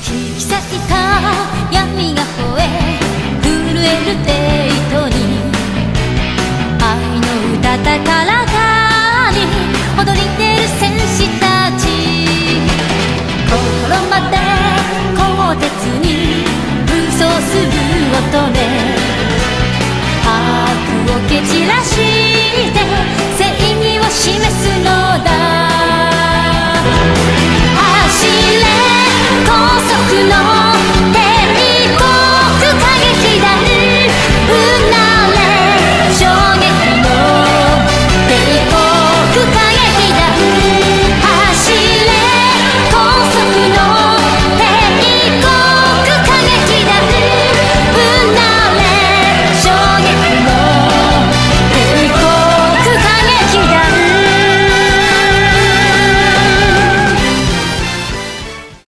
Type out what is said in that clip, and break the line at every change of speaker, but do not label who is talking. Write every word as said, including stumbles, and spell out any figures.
引き裂いた闇が吠え震えるデートに愛の歌高らかに踊り出る戦士たち心まで鋼鉄に武装する乙女悪を蹴散らして正義を示すのだ